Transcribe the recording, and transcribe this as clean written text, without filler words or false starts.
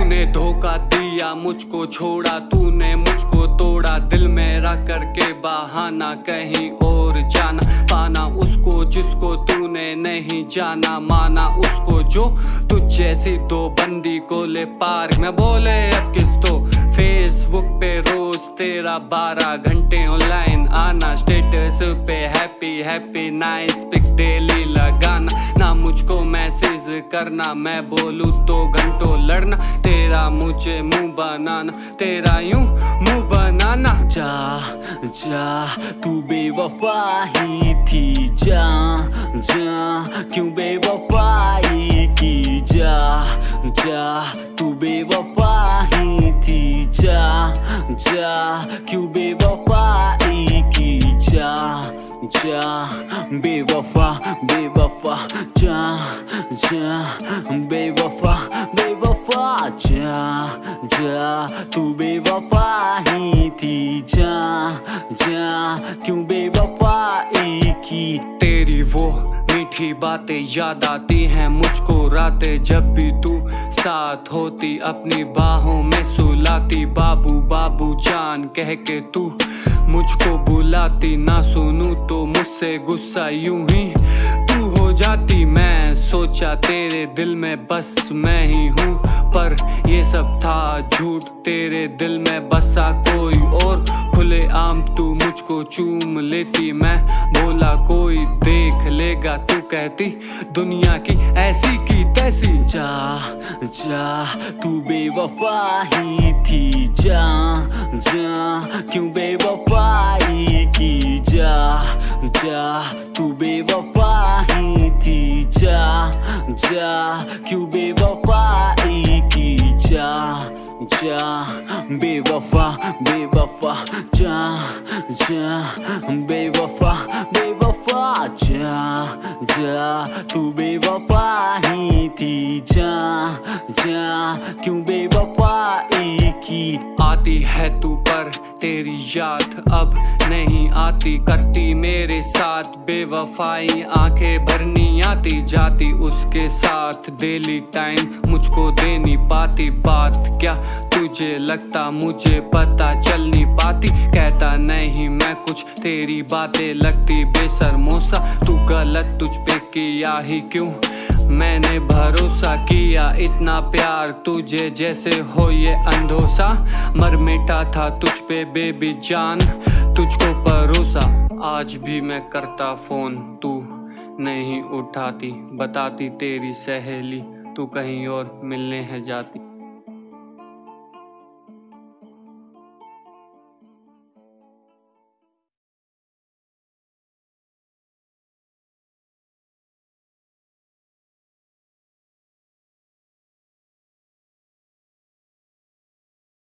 तूने धोखा दिया, मुझको छोड़ा, तूने मुझको तोड़ा, दिल मेरा करके बहाना, कहीं और जाना पाना उसको जिसको तूने नहीं जाना माना उसको, जो तुझ जैसी दो बंदी को ले पार्क में बोले अब किस तो। फेसबुक पे रोज तेरा 12 घंटे ऑनलाइन आना, स्टेटस पे happy happy nice pic daily लगाना, ना मुझको मैसेज करना, मैं बोलूँ तो घंटों लड़ना, तेरा मुझे मुंह बनाना, तेरा यूं मुंह बनाना। जा जा तू बेवफा ही थी, जा जा क्यों बेवफाई की, जा जा तू बेवफा ही थी, जा जा क्यों बेवफाई की, जा जा बेवफा बेवफा, जा जा बेवफा बेवफा, जा जा तू बेवफा ही थी, जा जा क्यों बेवफाई की। तेरी वो मीठी बातें याद आती हैं मुझको रातें, जब भी तू साथ होती अपनी बाहों में सुलाती, बाबू बाबू जान कह के तू मुझको बुलाती, ना सुनूं तो मुझसे गुस्सा यूं ही तू हो जाती। मैं सोचा तेरे दिल में बस मैं ही हूँ, पर ये सब था झूठ, तेरे दिल में बसा कोई और, खुले आम तू मुझको चूम लेती, मैं बोला कोई देख लेगा, तू कहती दुनिया की ऐसी की तैसी। जा जा तू बेवफा ही थी, जा जा क्यों बेवफाई की, जा जा तू बेवफा ही थी, जा जा क्यों बेवफाई की, जा जा बेवफा बेवफा, जा जा बेवफा बेवफा, जा जा तू बेवफा ही थी, जा जा क्यों बेवफाई की। आती है तू पर तेरी याद अब नहीं आती, करती मेरे साथ बेवफाई, आंखें भरनी आती जाती उसके साथ, डेली टाइम मुझको दे नहीं पाती, बात क्या तुझे लगता मुझे पता चल नहीं पाती, कहता नहीं मैं कुछ तेरी बातें लगती बेशर्मोसा, तू गलत तुझ पे किया ही क्यों मैंने भरोसा किया, इतना प्यार तुझे जैसे हो ये अंधोसा, मर मिटा था तुझ पे बेबी जान तुझको भरोसा, आज भी मैं करता फोन तू नहीं उठाती, बताती तेरी सहेली तू कहीं और मिलने है जाती।